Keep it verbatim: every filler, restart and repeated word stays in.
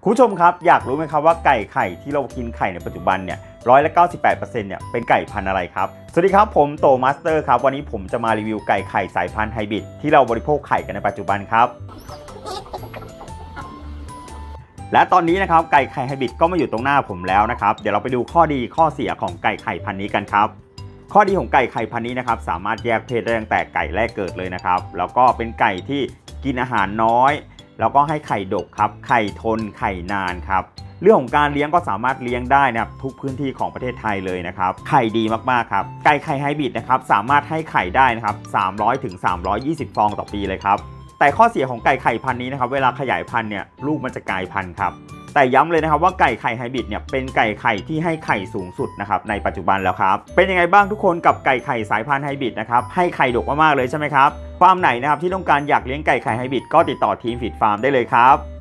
คุณผู้ชมครับอยากรู้ไหมครับว่าไก่ไข่ที่เรากินไข่ในปัจจุบันเนี่ยร้อยละเก้าสิบแปดเปอร์เซ็นต์เนี่ยเป็นไก่พันธุ์อะไรครับสวัสดีครับผมโตมาสเตอร์ครับวันนี้ผมจะมารีวิวไก่ไข่สายพันธุ์ไฮบริดที่เราบริโภคไข่กันในปัจจุบันครับและตอนนี้นะครับไก่ไข่ไฮบริดก็มาอยู่ตรงหน้าผมแล้วนะครับเดี๋ยวเราไปดูข้อดีข้อเสียของไก่ไข่พันธุ์นี้กันครับข้อดีของไก่ไข่พันธุ์นี้นะครับสามารถแยกเพศได้ตั้งแต่ไก่แรกเกิดเลยนะครับแล้วก็เป็นไก่ที่กินอาหารน้อยแล้วก็ให้ไข่ดกครับไข่ทนไข่นานครับเรื่องของการเลี้ยงก็สามารถเลี้ยงได้นะครับทุกพื้นที่ของประเทศไทยเลยนะครับไข่ดีมากๆครับไก่ไข่ไฮบริดนะครับสามารถให้ไข่ได้นะครับสามร้อยถึงสามร้อยยี่สิบฟองต่อปีเลยครับแต่ข้อเสียของไก่ไข่พันธุ์นี้นะครับเวลาขยายพันธุ์เนี่ยลูกมันจะกลายพันธุ์ครับแต่ย้ำเลยนะครับว่าไก่ไข่ไฮบริดเนี่ยเป็นไก่ไข่ที่ให้ไข่สูงสุดนะครับในปัจจุบันแล้วครับเป็นยังไงบ้างทุกคนกับไก่ไข่สายพันธุ์ไฮบริดนะครับให้ไข่ดกมากๆเลยใช่ไหมครับฟาร์มไหนนะครับที่ต้องการอยากเลี้ยงไก่ไข่ไฮบริดก็ติดต่อทีมฟีดฟาร์มได้เลยครับ